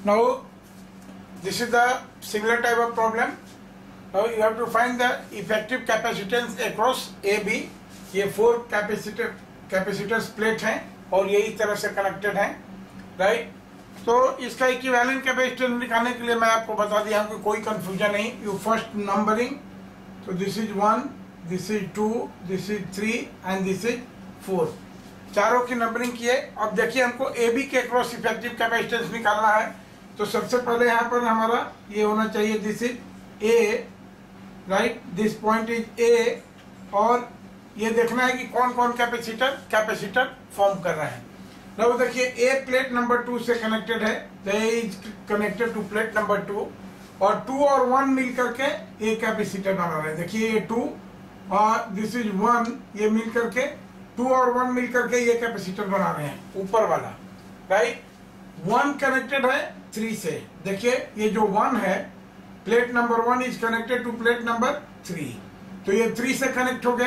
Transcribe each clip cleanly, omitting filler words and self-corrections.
Now this is the similar type of problem. Now you have to find the effective capacitance across AB. ये 4 capacitors plate हैं और ये इस तरह से कनेक्टेड हैं, राइट। तो इसका इक्विवेलेंट कैपेसिटेंस निकालने के लिए मैं आपको बता दिया हूं कि कोई कंफ्यूजन नहीं। यू फर्स्ट नंबरिंग, तो this is 1, this is 2, this is 3 and this is 4। चारों की नंबरिंग किए। अब देखिए हमको AB के अक्रॉस इफेक्टिव कैपेसिटेंस निकालना है। तो सबसे पहले यहाँ पर हमारा ये होना चाहिए, this is A, right, this point is A, और ये देखना है कि कौन कौन कैपेसिटर फॉर्म कर रहे हैं। अब देखिए A प्लेट नंबर 2 से कनेक्टेड है, A is connected to plate number 2, और 2 और 1 मिल करके एक कैपेसिटर बना रहे हैं। देखिए ये 2 और दिस इज 1, ये मिल करके 2 और 1 मिल करके ये कैपेसिटर बना रहे हैं ऊपर वाला, राइट। 1 कनेक्टेड है 3 से। देखिए ये जो 1 है, plate number 1 is connected to plate number 3, तो ये 3 से कनेक्ट हो गया,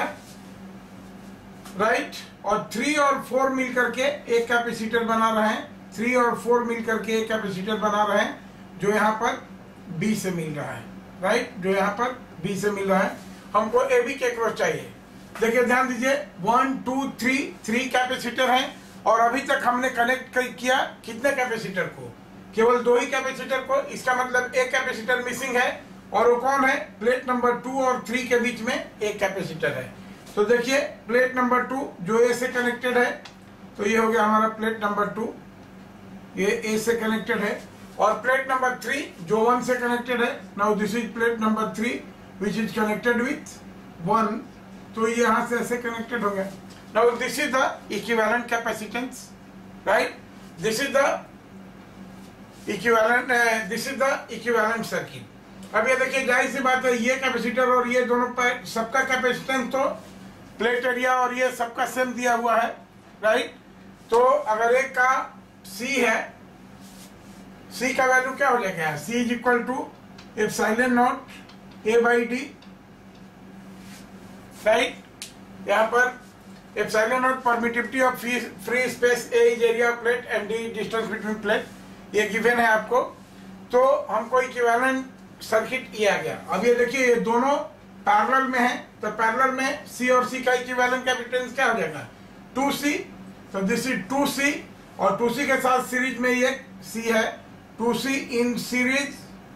राइट। और 3 और 4 मिल करके एक कैपेसिटर बना रहे हैं, 3 और 4 मिल करके एक कैपेसिटर बना रहे हैं जो यहाँ पर B से मिल रहा है, राइट, जो यहाँ पर B से मिल रहा है। हमको AB के क्रॉस चाहिए। देखिए ध्यान दीजिए, 1 2 3 कैपेसिटर हैं, और अभी तक हमने कनेक्ट किया कितने कैपेसिटर को? केवल 2 ही कैपेसिटर को। इसका मतलब एक कैपेसिटर मिसिंग है, और वो कौन है? प्लेट नंबर 2 और 3 के बीच में एक कैपेसिटर है। तो देखिए प्लेट नंबर 2 जो A से कनेक्टेड है, तो ये हो गया हमारा प्लेट नंबर 2, ये A से कनेक्टेड है। और प्लेट नंबर 3 जो 1 से कनेक्टेड है। Now this is plate number 3 which is connected with 1, तो ये यहां से ऐसे कनेक्टेड हो गया। Now this is the equivalent capacitance, right, this is the equivalent circuit. अब ये देखिए जाहिर सी बात है, ये कैपेसिटर और ये दोनों पर सबका कैपेसिटेंस तो प्लेट एरिया और ये सबका सेम दिया हुआ है, राइट। तो अगर एक का C है, C का वैल्यू क्या हो जाएगा? C is equal to epsilon not A by D, राइट। यहाँ पर epsilon not permittivity of free space, A is area of plate and D distance between plate, ये गिवन है आपको। तो हमको इक्विवेलेंट सर्किट ये आ गया। अब ये देखिए ये दोनों पैरेलल में है, तो पैरेलल में C और C का इक्विवेलेंट कैपेसिटेंस क्या हो जाएगा? 2C, तो दिस इज 2C, और 2C के साथ सीरीज में ये C है, 2C in series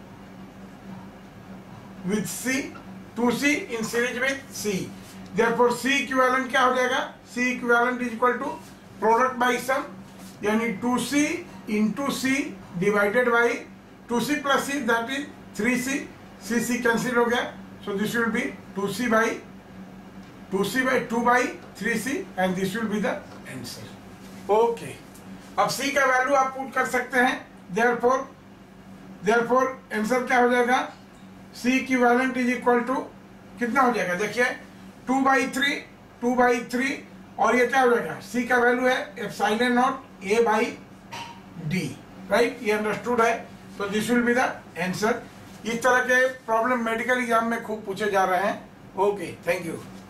with C, 2C in series with C। Therefore C equivalent क्या हो जाएगा? C equivalent is equal to product by sum, यानी 2C into C divided by 2C plus C, that is 3C, C cancel हो गया। So this will be 2C by 2 by 3C, and this will be the answer. Okay. अब C का value आप put कर सकते हैं। therefore answer क्या हो जाएगा? C equivalent is equal to कितना हो जाएगा? देखिए 2 by 3, और ये क्या हो जाएगा? C का वैल्यू है epsilon not A by D, right, ये अंडरस्टूड है। तो this will be the answer. इस तरह के प्रॉब्लम मेडिकल एग्जाम में खूब पूछे जा रहे हैं। Okay, thank you.